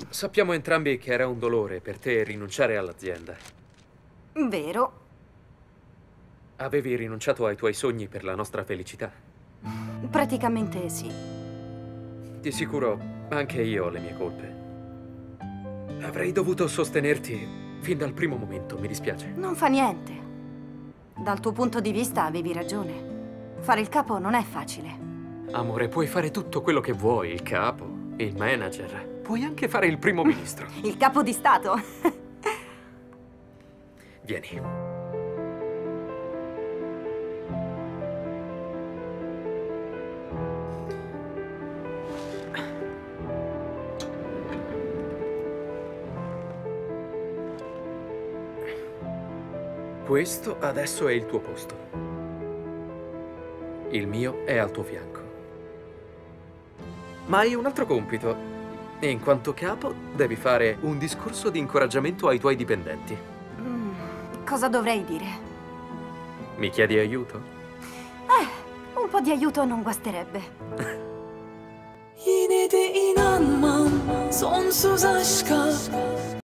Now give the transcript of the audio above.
Sappiamo entrambi che era un dolore per te rinunciare all'azienda. Vero. Avevi rinunciato ai tuoi sogni per la nostra felicità. Praticamente sì. Di sicuro anche io ho le mie colpe. Avrei dovuto sostenerti fin dal primo momento, mi dispiace. Non fa niente. Dal tuo punto di vista avevi ragione. Fare il capo non è facile. Amore, puoi fare tutto quello che vuoi, il capo, il manager. Puoi anche fare il primo ministro. Il capo di Stato. Vieni. Questo adesso è il tuo posto. Il mio è al tuo fianco. Ma hai un altro compito. In quanto capo, devi fare un discorso di incoraggiamento ai tuoi dipendenti. Cosa dovrei dire? Mi chiedi aiuto? Un po' di aiuto non guasterebbe. Yine de inanmam sonsuz aşka.